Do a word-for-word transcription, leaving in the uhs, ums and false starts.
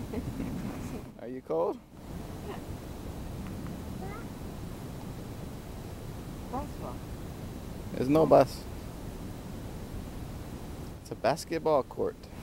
Are you cold? Basketball. There's no bus. It's a basketball court.